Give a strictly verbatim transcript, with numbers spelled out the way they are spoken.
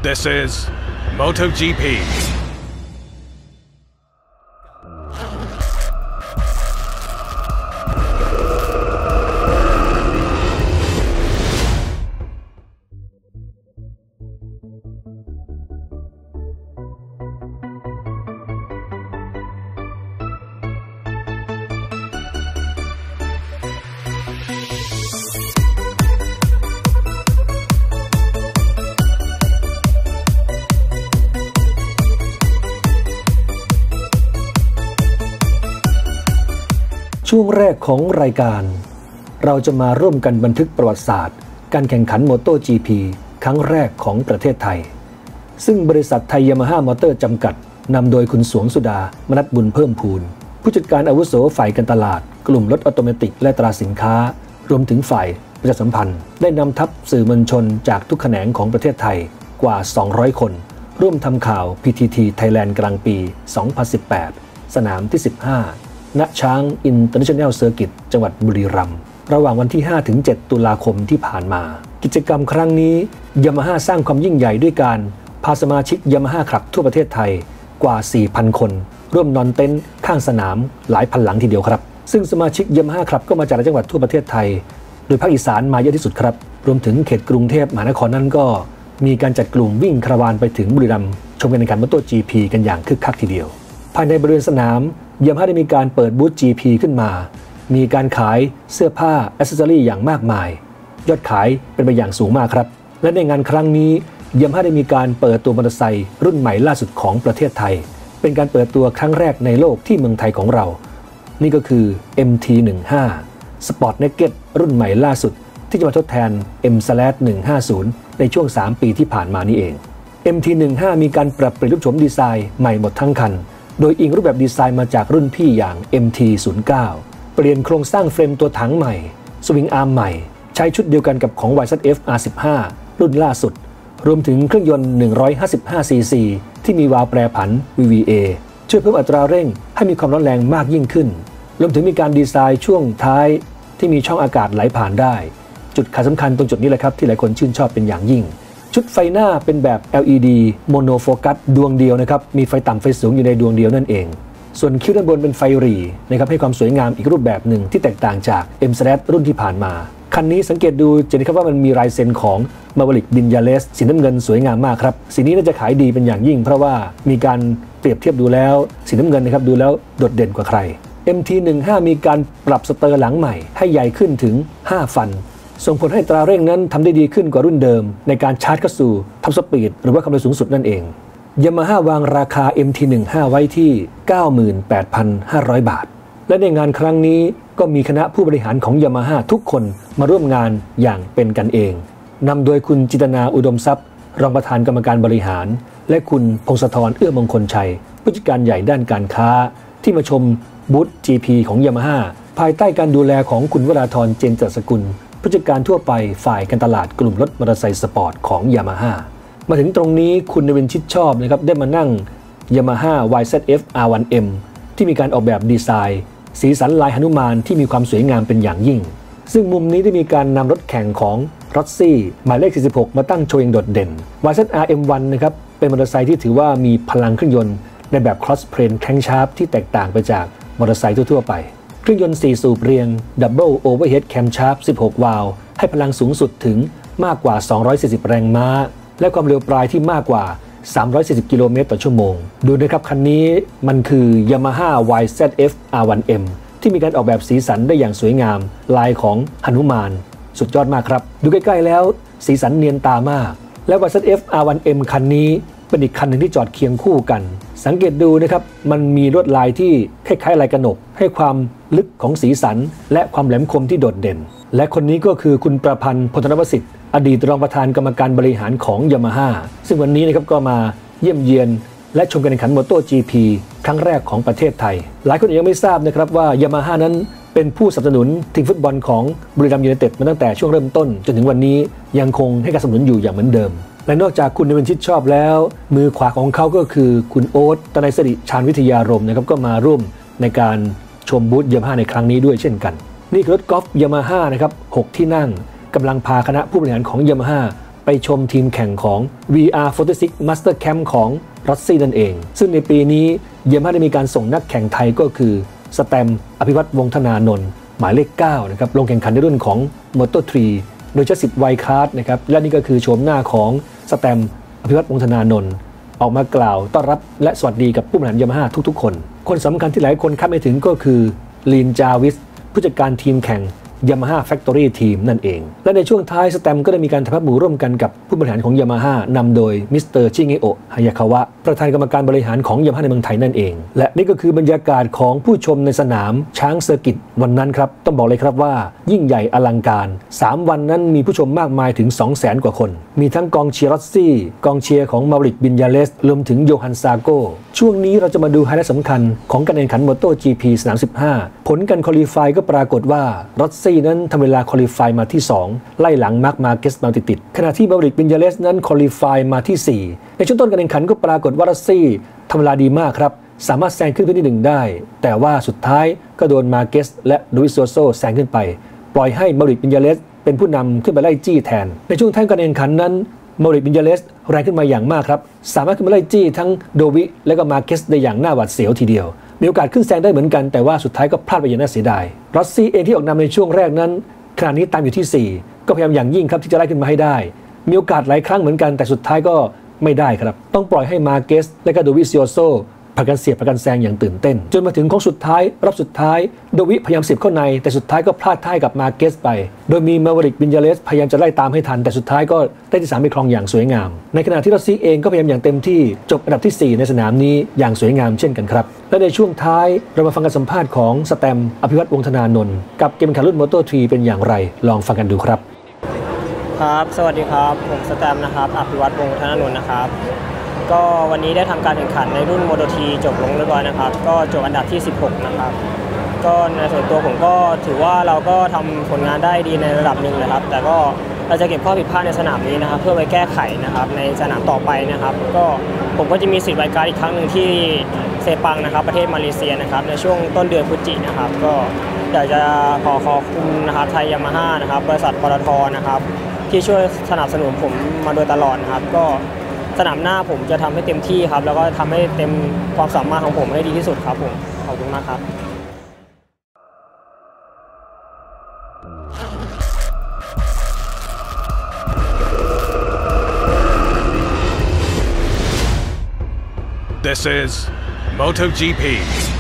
This is MotoGP. ช่วงแรกของรายการเราจะมาร่วมกันบันทึกประวัติศาสตร์การแข่งขัน MotoGP ครั้งแรกของประเทศไทยซึ่งบริษัทไทยยามาฮ่ามอเตอร์จำกัดนำโดยคุณสวงสุดามนัสบุญเพิ่มพูนผู้จัดการอาวุโสฝ่ายการตลาดกลุ่มรถออโตเมติกและตราสินค้ารวมถึงฝ่ายประชาสัมพันธ์ได้นำทัพสื่อมวลชนจากทุกแขนงของประเทศไทยกว่าสองร้อยคนร่วมทำข่าว พี ที ที Thailand กลางปี สองพันสิบแปด สนามที่ สิบห้าณช้างอินเตอร์เนชั่นแนลเซอร์กิตจังหวัดบุรีรัมย์ระหว่างวันที่ ห้าถึงเจ็ด ตุลาคมที่ผ่านมากิจกรรมครั้งนี้ยามาฮ่าสร้างความยิ่งใหญ่ด้วยการพาสมาชิกยามาฮ่าคลับทั่วประเทศไทยกว่า สี่พัน คนร่วมนอนเต็นท์ข้างสนามหลายพันหลังทีเดียวครับซึ่งสมาชิกยามาฮ่าคลับก็มาจากจังหวัดทั่วประเทศไทยโดยภาคอีสานมาเยอะที่สุดครับรวมถึงเขตกรุงเทพมหานครนั้นก็มีการจัดกลุ่มวิ่งคาราวานไปถึงบุรีรัมย์ชมการแข่งขัน MotoGP กันอย่างคึกคักทีเดียวภายในบริเวณสนามยามาฮ่าได้มีการเปิดบูธ จี พี ขึ้นมามีการขายเสื้อผ้าแอคเซสซอรี่อย่างมากมายยอดขายเป็นไปอย่างสูงมากครับและในงานครั้งนี้ยามาฮ่าได้มีการเปิดตัวมอเตอร์ไซค์รุ่นใหม่ล่าสุดของประเทศไทยเป็นการเปิดตัวครั้งแรกในโลกที่เมืองไทยของเรานี่ก็คือ เอ็ม ที สิบห้า Sport Naked รุ่นใหม่ล่าสุดที่จะมาทดแทน เอ็ม หนึ่งห้าศูนย์ ในช่วงสามปีที่ผ่านมานี่เอง เอ็ม ที สิบห้า มีการปรับเปลี่ยนรูปโฉมดีไซน์ใหม่หมดทั้งคันโดยอิงรูปแบบดีไซน์มาจากรุ่นพี่อย่าง เอ็ม ที ศูนย์เก้า เปลี่ยนโครงสร้างเฟรมตัวถังใหม่สวิงอาร์มใหม่ใช้ชุดเดียวกันกับของ วาย แซด เอฟ อาร์ สิบห้า รุ่นล่าสุดรวมถึงเครื่องยนต์หนึ่งร้อยห้าสิบห้าซีซีที่มีวาล์วแปรผัน วี วี เอ ช่วยเพิ่มอัตราเร่งให้มีความร้อนแรงมากยิ่งขึ้นรวมถึงมีการดีไซน์ช่วงท้ายที่มีช่องอากาศไหลผ่านได้จุดขายสำคัญตรงจุดนี้แหละครับที่หลายคนชื่นชอบเป็นอย่างยิ่งชุดไฟหน้าเป็นแบบ แอล อี ดี โมโนโฟกัสดวงเดียวนะครับมีไฟต่ำไฟสูงอยู่ในดวงเดียวนั่นเองส่วนคิ้วด้านบนเป็นไฟหรี่นะครับให้ความสวยงามอีกรูปแบบหนึ่งที่แตกต่างจาก เอ็ม รุ่นที่ผ่านมาคันนี้สังเกตดูจะเห็นครับว่ามันมีลายเซ็นของมาร์วลิกบินยาเลสสีน้ำเงินสวยงามมากครับสีนี้น่าจะขายดีเป็นอย่างยิ่งเพราะว่ามีการเปรียบเทียบดูแล้วสีน้ำเงินนะครับดูแล้วโดดเด่นกว่าใคร เอ็ม ที สิบห้า มีการปรับสเตอร์หลังใหม่ให้ใหญ่ขึ้นถึงห้าฟันส่งผลให้ตราเร่งนั้นทำได้ดีขึ้นกว่ารุ่นเดิมในการชาร์จเข้าสู่ท็อปสปีดหรือว่าความเร็วสูงสุดนั่นเองยามาฮ่าวางราคา เอ็ม ที สิบห้า ไว้ที่ เก้าหมื่นแปดพันห้าร้อย บาทและในงานครั้งนี้ก็มีคณะผู้บริหารของยามาฮ่าทุกคนมาร่วมงานอย่างเป็นกันเองนำโดยคุณจิตนาอุดมทรัพย์รองประธานกรรมการบริหารและคุณพงศธรเอื้อมงคลชัยผู้จัดการใหญ่ด้านการค้าที่มาชมบูธ จี พี ของยามาฮ่าภายใต้การดูแลของคุณวราธรเจนจัสกุลผู้จัดการทั่วไปฝ่ายการตลาดกลุ่มรถมอเตอร์ไซค์สปอร์ตของยามาฮ่ามาถึงตรงนี้คุณนวินชิดชอบนะครับได้มานั่ง Yamaha วาย แซด เอฟ อาร์ วัน เอ็ม ที่มีการออกแบบดีไซน์สีสันลายหนุมานที่มีความสวยงามเป็นอย่างยิ่งซึ่งมุมนี้ได้มีการนำรถแข่งของรอสซี่หมายเลขสี่สิบหกมาตั้งโชว์อย่างโดดเด่น วาย แซด อาร์ เอ็ม วัน นะครับเป็นมอเตอร์ไซค์ที่ถือว่ามีพลังเครื่องยนต์ในแบบ cross plane crankshaft ที่แตกต่างไปจากมอเตอร์ไซค์ทั่วๆไปเครื่องยนต์สี่สูบเรียง Double Overhead Camshaft สิบหก วาล์วให้พลังสูงสุดถึงมากกว่าสองร้อยสี่สิบแรงม้าและความเร็วปลายที่มากกว่าสามร้อยสี่สิบกิโลเมตรต่อชั่วโมงดูนะครับคันนี้มันคือ Yamaha วาย แซด เอฟ อาร์ วัน เอ็ม ที่มีการออกแบบสีสันได้อย่างสวยงามลายของหนุมานสุดยอดมากครับดูใกล้ๆแล้วสีสันเนียนตามากและ วาย แซด เอฟ อาร์ วัน เอ็ม คันนี้เป็นอีกคันหนึ่งที่จอดเคียงคู่กันสังเกตดูนะครับมันมีลวดลายที่คล้ายๆลายกระหนกให้ความลึกของสีสันและความแหลมคมที่โดดเด่นและคนนี้ก็คือคุณประพันธ์พลธนวสิทธิ์อดีตรองประธานกรรมการบริหารของยามาฮ่าซึ่งวันนี้นะครับก็มาเยี่ยมเยียนและชมการแข่งขัน MotoGP ครั้งแรกของประเทศไทยหลายคนยังไม่ทราบนะครับว่ายามาฮ่านั้นเป็นผู้สนับสนุนทีมฟุตบอลของบุรีรัมย์ยูไนเต็ดมาตั้งแต่ช่วงเริ่มต้นจนถึงวันนี้ยังคงให้การสนับสนุนอยู่อย่างเหมือนเดิมและนอกจากคุณนวินชิดชอบแล้วมือขวาของเขาก็คือคุณโอ๊ตตนัยสิริชาญวิทยารมณ์นะครับก็มาร่วมในการชมบูธยามาฮ่าในครั้งนี้ด้วยเช่นกันนี่คือรถกอล์ฟยามาฮ่านะครับหกที่นั่งกำลังพาคณะผู้บริหารของยามาฮ่าไปชมทีมแข่งของ วี อาร์ สี่สิบหก Master Camp ของรัสเซียนั่นเองซึ่งในปีนี้ยามาฮ่าได้มีการส่งนักแข่งไทยก็คือสแตมป์อภิวัตรวงศ์ธนานนท์หมายเลขเก้านะครับลงแข่งขันในรุ่นของ โมโต ทรี โดยใช้สิทธิ์ไวคาร์ดนะครับและนี่ก็คือโฉมหน้าของสแตมป์อภิวัตรวงศ์ธนานนท์ออกมากล่าวต้อนรับและสวัสดีกับผู้บริหารยามาฮ่าทุกๆคนคนสำคัญที่หลายคนคาดไม่ถึงก็คือลีนจาวิสผู้จัดการทีมแข่งYamaha Factory Team นั่นเองและในช่วงท้ายสแตมก็ได้มีการทำพับหมู่ร่วมกันกับผู้บริหารของ Yamaha นำโดยมิสเตอร์ชิเงโอะฮายาคาวะประธานกรรมการบริหารของ Yamaha ในเมืองไทยนั่นเองและนี่ก็คือบรรยากาศของผู้ชมในสนามช้างเซอร์กิตวันนั้นครับต้องบอกเลยครับว่ายิ่งใหญ่อลังการสามวันนั้นมีผู้ชมมากมายถึง สองแสน กว่าคนมีทั้งกองเชียร์รัสซี่กองเชียร์ของมาริกบินยาเลสรวมถึงโยฮันซาโกช่วงนี้เราจะมาดูไฮไลท์สำคัญของการแข่งขัน โมโต จี พี สนามสิบห้าผลการควอลิฟายก็ปรากฏว่ารัสซี่นั้นทำเวลาควอลิฟายมาที่สองไล่หลังมาร์คมาร์เกสมาติดๆขณะที่มาริกบินยาเลสนั้นควอลิฟายมาที่สี่ในช่วงต้นการแข่งขันก็ปรากฏว่ารัสซี่ทำเวลาดีมากครับสามารถแซงขึ้นไปที่หนึ่งได้แต่ว่าสุดท้ายก็โดนมาร์เกสและลูอิสโซโซแซงขึ้นไปปล่อยให้มาริกบินยาเลสเป็นผู้นำขึ้นไปไล่จี้แทนในช่วงท้ายการแข่งขันนั้นมาริกบินยาเลสแรงขึ้นมาอย่างมากครับสามารถขึ้นมาไล่จี้ทั้งโดวิและก็มาร์เกสได้อย่างน่าหวาดเสียวทีเดียวมีโอกาสขึ้นแซงได้เหมือนกันแต่ว่าสุดท้ายก็พลาดไปอย่างน่าเสียดายรัสซี่เองที่ออกนำในช่วงแรกนั้นขณะนี้ตามอยู่ที่สี่ก็พยายามอย่างยิ่งครับที่จะไล่ขึ้นมาให้ได้มีโอกาสหลายครั้งเหมือนกันแต่สุดท้ายก็ไม่ได้ครับต้องปล่อยให้มาร์เกสและก็โดวิซิโอโซผลักกันเสียบผลักกันแซงอย่างตื่นเต้นจนมาถึงโค้งสุดท้ายรอบสุดท้ายโดวิพยายามเสียบเข้าในแต่สุดท้ายก็พลาดท่ากับมาร์เกสไปโดยมีมาริกบินยาเลสพยายามจะไล่ตามให้ทันแต่สุดท้ายก็ได้ที่สามไปครองอย่างสวยงามในขณะที่รัสซี่เองก็พยายามอย่างเต็มที่จบอันดับที่สี่ในสนามนี้อย่างสวยงามเช่นกันครับและในช่วงท้ายเรามาฟังการสัมภาษณ์ของสแตมป์อภิวัตรวงศ์ธนานนท์กับเกมแข่งขันรุ่น โมโต ทรี เป็นอย่างไรลองฟังกันดูครับครับสวัสดีครับผมสแตมป์นะครับอภิวัตรวงศ์ธนานนท์นะครับก็วันนี้ได้ทำการแข่งขันในรุ่น โมโต ที จบลงเรียบร้อยนะครับก็จบอันดับที่สิบหกนะครับก็ในส่วนตัวผมก็ถือว่าเราก็ทำผลงานได้ดีในระดับหนึ่งนะครับแต่ก็เราจะเก็บข้อผิดพลาดในสนามนี้นะครับเพื่อไปแก้ไขนะครับในสนามต่อไปนะครับก็ผมก็จะมีสิทธิ์ไวการอีกครั้งหนึ่งที่เซปังนะครับประเทศมาเลเซียนะครับในช่วงต้นเดือนพฤศจิกายนนะครับก็อยากจะขอขอบคุณนะครับไทยยามาฮ่านะครับบริษัทปตท.นะครับที่ช่วยสนับสนุนผมมาโดยตลอดนะครับก็สนามหน้าผมจะทำให้เต็มที่ครับแล้วก็ทำให้เต็มความสามารถของผมให้ดีที่สุดครับผมขอบคุณมากครับ This is MotoGP.